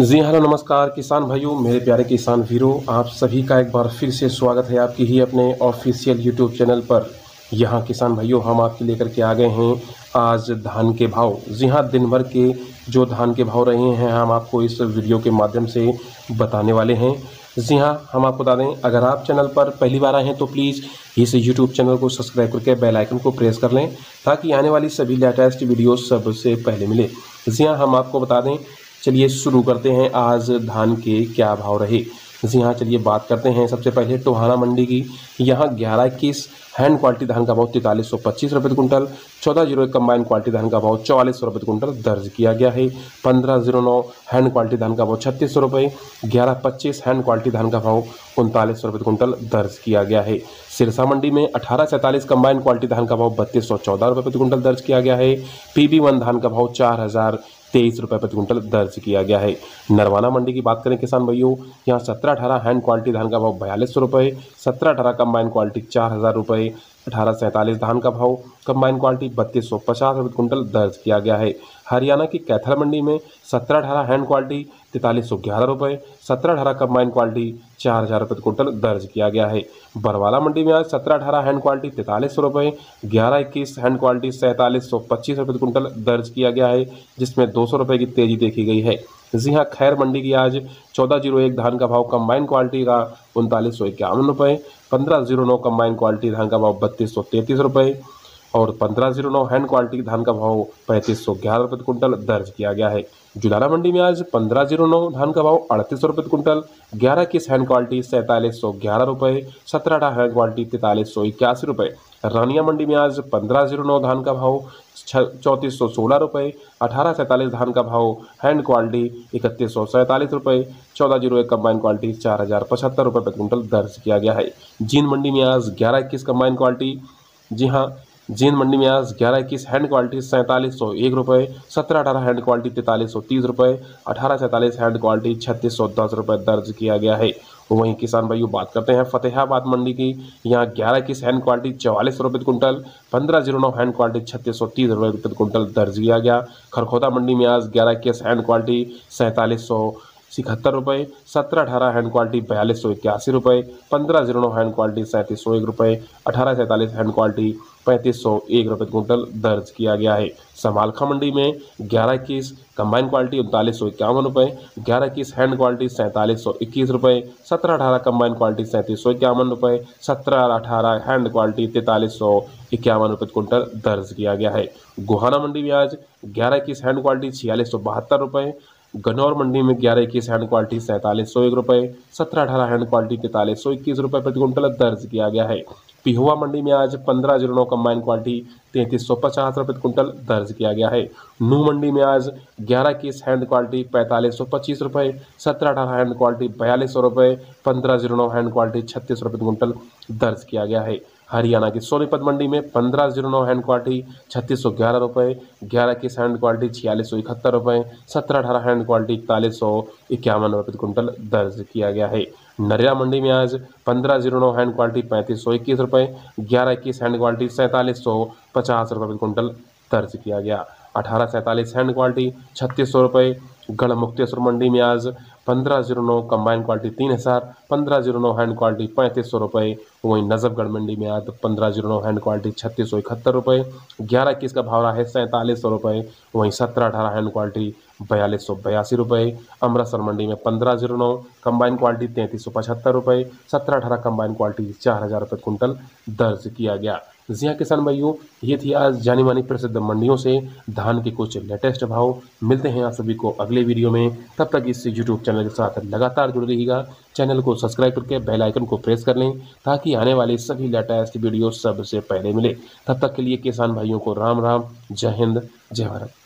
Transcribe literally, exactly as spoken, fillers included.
जी hello नमस्कार किसान भाइयों, मेरे प्यारे किसान वीरों, आप सभी का एक बार फिर से स्वागत है आपकी ही अपने ऑफिशियल यूट्यूब चैनल पर। यहाँ किसान भाइयों, हम आपके लेकर के आ गए हैं आज धान के भाव। जी हाँ, दिन भर के जो धान के भाव रहे हैं हम आपको इस वीडियो के माध्यम से बताने वाले हैं। जी हाँ, हम आपको बता दें, अगर आप चैनल पर पहली बार आए हैं तो प्लीज़ इस यूट्यूब चैनल को सब्सक्राइब करके बेल आइकन को प्रेस कर लें ताकि आने वाली सभी लेटेस्ट वीडियो सबसे पहले मिले। जी हाँ, हम आपको बता दें, चलिए शुरू करते हैं आज धान के क्या भाव रहे। जी हाँ, चलिए बात करते हैं सबसे पहले टोहाना मंडी की। यहाँ ग्यारह इक्कीस हैंड क्वालिटी धान का भाव तैंतालीस सौ पच्चीस रुपये कुंटल, चौदह जीरो एक कम्बाइन क्वालिटी धान का भाव चौवालीस सौ रुपये कुंटल दर्ज किया गया है। पंद्रह जीरो नौ हैंड क्वालिटी धान का भाव छत्तीस सौ रुपये, ग्यारह पच्चीस हैंड क्वालिटी धान का भाव उनतालीस सौ रुपये कुंटल दर्ज किया गया है। सिरसा मंडी में अठारह सैंतालीस कम्बाइन क्वालिटी धान का भाव बत्तीस सौ चौदह रुपये प्रति कुंटल दर्ज किया गया है। पी बी वन धान का भाव चार हज़ार तेईस रुपये प्रति कुंटल दर्ज किया गया है। नरवाना मंडी की बात करें किसान भाइयों, यहाँ सत्रह अठारह हैंड क्वालिटी धान का भाव बयालीस सौ रुपये, सत्रह अठारह कम्बाइन क्वालिटी चार हज़ार रुपये, अठारह सैंतालीस धान का भाव कम्बाइन क्वालिटी बत्तीस सौ पचास रुपये कुंटल दर्ज किया गया है। हरियाणा की कैथल मंडी में सत्रह अठारह हैंड क्वालिटी तैंतालीस सौ ग्यारह रुपये, सत्रह अठारह कम्बाइन क्वालिटी चार हज़ार रुपये कुंटल दर्ज किया गया है। बरवाला मंडी में आज सत्रह अठारह हैंड क्वालिटी तैंतालीस सौ रुपये, ग्यारह इक्कीस हैंड क्वालिटी सैंतालीस सौ पच्चीस रुपये कुंटल दर्ज किया गया है, जिसमें दो सौ रुपये की तेजी देखी गई है। जी हाँ, खैर मंडी की आज चौदह जीरो एक धान का भाव कम्बाइन क्वालिटी का उनतालीस सौ इक्यावन रुपये, पंद्रह जीरो नौ कम्बाइन क्वालिटी धान का भाव बत्तीस सौ तैंतीस रुपये और पंद्रह जीरो नौ हैंड क्वालिटी धान का भाव पैंतीस सौ ग्यारह रुपये कुंटल दर्ज किया गया है। जुलाना मंडी में आज पंद्रह जीरो नौ धान का भाव अड़तीस सौ रुपये कुंटल, ग्यारह किस हैंड क्वालिटी सैंतालीस सौ ग्यारह रुपये, सत्रह अठारह हैंड क्वालिटी तैंतालीस सौ इक्यासी रुपये। रानिया मंडी में आज पंद्रह जीरो नौ धान का भाव चौंतीस सौ सोलह रुपये, अठारह सैंतालीस धान का भाव हैंड क्वालिटी इकतीस सौ सैंतालीस रुपये, चौदह जीरो एक कम्बाइन क्वालिटी चार हज़ार पचहत्तर रुपये प्रति कुंटल दर्ज किया गया है। जींद मंडी में आज ग्यारह इक्कीस कम्बाइन क्वालिटी, जी हाँ, जींद मंडी में आज ग्यारह इक्कीस हैंड क्वालिटी सैंतालीस सौ एक रुपये, सत्रह अठारह हैंड क्वालिटी तैंतालीस सौ तीस रुपये, अठारह सैंतालीस हैंड क्वालिटी छत्तीस सौ दस रुपये दर्ज किया गया है। वहीं किसान भाइयों बात करते हैं फतेहाबाद मंडी की। यहाँ ग्यारह इक्कीस हैंड क्वालिटी चौवालीस सौ रुपये कुंटल, पंद्रह जीरो नौ हैंड क्वालिटी छत्तीस सौ तीस रुपये प्रति कुंटल दर्ज किया गया। खरखोदा मंडी में आज ग्यारह इक्कीस हैंड क्वालिटी सैंतालीस सौ इकहत्तर रुपये, सत्रह अठारह हैंड क्वालिटी बयालीस सौ इक्यासी रुपये, पंद्रह जीरो नौ हैंड क्वालिटी सैंतीस सौ एक रुपये, अठारह सैंतालीस हैंड क्वालिटी पैंतीस सौ एक रुपये कुंटल दर्ज किया गया है। समालखा मंडी में ग्यारह इक्कीस कम्बाइन क्वालिटी उनतालीस सौ इक्यावन रुपये, ग्यारह इक्कीस हैंड क्वालिटी सैंतालीस सौ इक्कीस रुपये, सत्रह अठारह कम्बाइन क्वालिटी सैंतीस सौ इक्यावन रुपये, सत्रह अठारह हैंड क्वालिटी तैंतालीस सौ इक्यावन रुपये कुंटल दर्ज किया गया है। गोहाना मंडी में आज ग्यारह इक्कीस हैंड क्वालिटी छियालीस सौ बहत्तर रुपये, गन्नौर मंडी में ग्यारह इक्कीस हैंड क्वालिटी सैंतालीस सौ एक रुपये, सत्रह अठारह हैंड क्वालिटी तैंतालीस सौ इक्कीस रुपये प्रति कुंटल दर्ज किया गया है। पिहुआ मंडी में आज पंद्रह जीरो नौ कम्बाइन क्वालिटी तैंतीस सौ पचास रुपये कुंटल दर्ज किया गया है। नू मंडी में आज ग्यारह इक्कीस हैंड क्वालिटी पैंतालीस सौ पच्चीस रुपये, सत्रह अठारह हैंड क्वालिटी बयालीस सौ रुपये, पंद्रह जीरो नौ हैंड क्वालिटी छत्तीस रुपये कुंटल दर्ज किया गया है। हरियाणा की सोनीपत मंडी में पंद्रह जीरो नौ हैंड क्वालिटी छत्तीस सौ ग्यारह रुपये, ग्यारह इक्कीस हैंड क्वालिटी छियालीस सौ इकहत्तर रुपये, सत्रह अठारह हैंड क्वालिटी इकतालीस सौ इक्यावन रुपये कुंटल दर्ज किया गया है। नरिया मंडी में आज पंद्रह जीरो नौ हैंड क्वालिटी पैंतीस सौ इक्कीस रुपये, ग्यारह इक्कीस हैंड क्वालिटी सैंतालीस सौ पचास रुपये कुंटल दर्ज किया गया। अठारह सैंतालीस हैंड क्वालिटी छत्तीस सौ रुपये। गढ़ मुक्तेश्वर मंडी में आज पंद्रह जीरो नौ कम्बाइन क्वालिटी तीन हज़ार, पंद्रह जीरो नौ हैंड क्वालिटी पैंतीस सौ रुपये। वहीं नजफगढ़ मंडी में आज पंद्रह जीरो नौ हैंड क्वालिटी छत्तीस सौ इकहत्तर रुपये, ग्यारह इक्कीस का भाव रहा है सैंतालीस सौ रुपये। वहीं सत्रह अठारह हैंड क्वालिटी बयालीस सौ बयासी रुपये। अमृतसर मंडी में पंद्रह जीरो नौ कम्बाइन क्वालिटी तैंतीस सौ पचहत्तर रुपये, सत्रह अठारह कम्बाइन क्वालिटी चार हज़ार रुपये कुंटल दर्ज किया गया। जी हाँ किसान भाइयों, ये थी आज जानी मानी प्रसिद्ध मंडियों से धान के कुछ लेटेस्ट भाव। मिलते हैं आप सभी को अगले वीडियो में, तब तक इस यूट्यूब चैनल के साथ लगातार जुड़े रहिएगा। चैनल को सब्सक्राइब करके बेल आइकन को प्रेस कर लें ताकि आने वाली सभी लेटेस्ट वीडियो सबसे पहले मिले। तब तक के लिए किसान भाइयों को राम राम, जय हिंद, जय भारत।